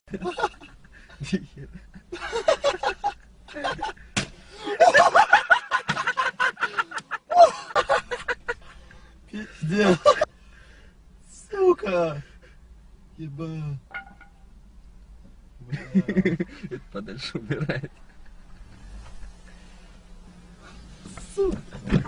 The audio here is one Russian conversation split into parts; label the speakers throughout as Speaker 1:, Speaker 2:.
Speaker 1: Пиздец. Сука. Еба.
Speaker 2: Это подальше убирает.
Speaker 1: Сука.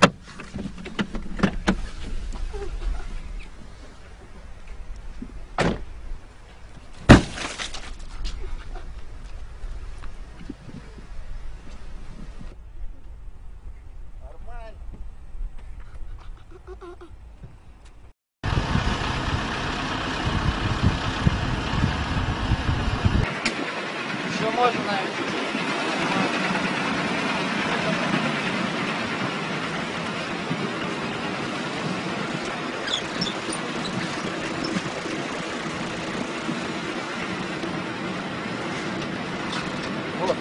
Speaker 3: Еще можно, наверное. Вот.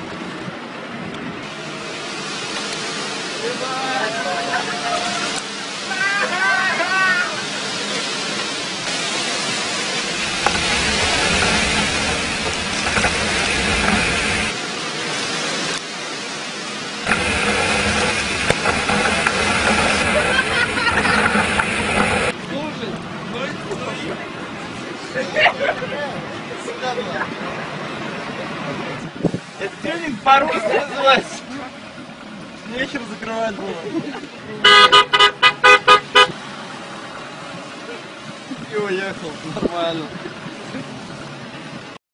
Speaker 1: Это тренинг по-русски называется. Нечем закрывать было. И уехал. Нормально.